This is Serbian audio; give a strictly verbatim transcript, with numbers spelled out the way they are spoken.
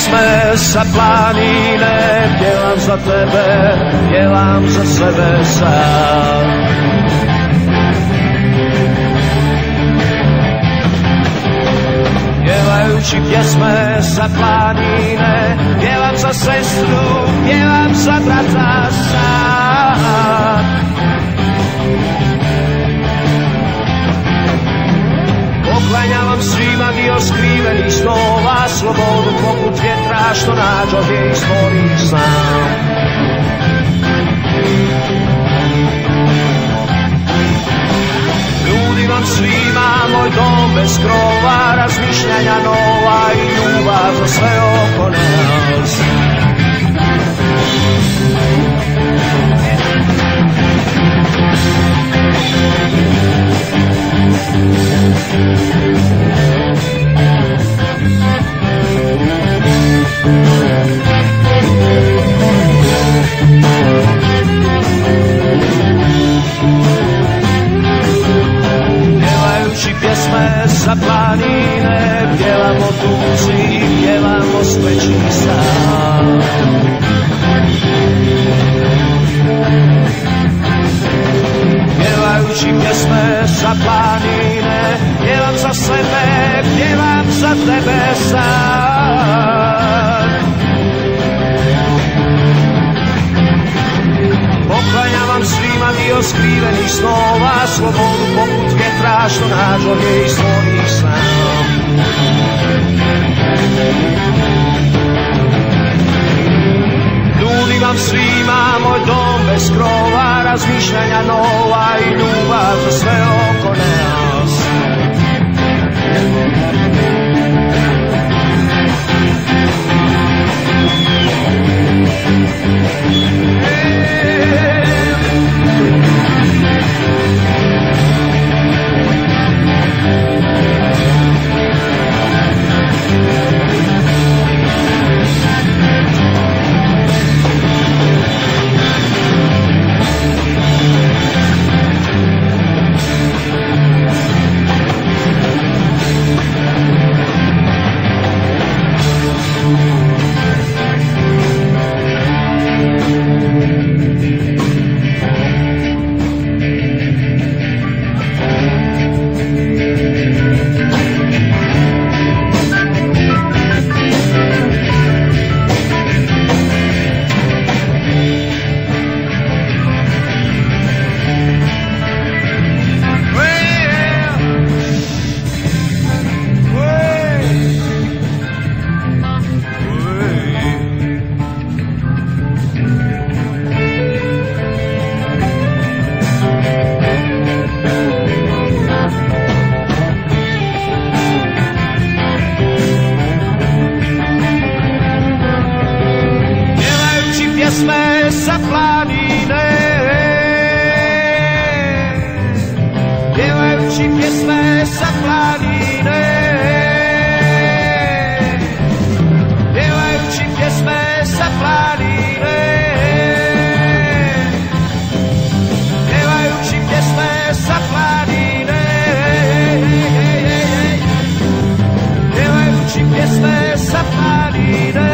pjesme sa planine, pjevam za tebe, pjevam za sebe sam. Pjevajući pjesme sa planine, pjevam za sestru, pjevam za brata sam. Poklanjavam svima dio skrivenih snova, slobodu poput vjetra što nađoh iz tvojih sna. Ljudi vam svima moj dom bez krova, razmišljanja nova i ljubav za sve oko nas. Pjevajući pjesme sa planine, pjevamo tuci, pjevamo speći san. Pjevajući pjesme sa planine, pjevam za sebe, pjevam za tebe sad. Poklanjavam svima dio skrivenih snova, slobodu poput vjetra što nađoh je iz svojih sna. Ljudi vam svima moj dom bez krova, razmišljanja nova i ljubav za sve oko nas. Pjesme sa planine, pjevajući pjesme sa planine, pjevajući pjesme sa planine, pjevajući pjesme sa planine, pjevajući pjesme sa planine.